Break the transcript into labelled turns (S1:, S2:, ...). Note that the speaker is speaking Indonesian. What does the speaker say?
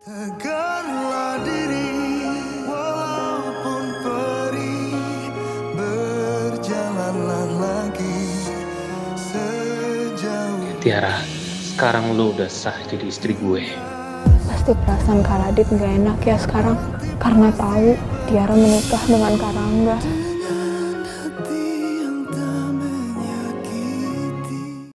S1: Tegarlah diri, walaupun perih, berjalanlah lagi sejauh.
S2: Tiara, sekarang lu udah sah jadi istri gue.
S3: Pasti perasaan Kak Radit gak enak ya sekarang, karena tahu Tiara menikah dengan Kak Rangga.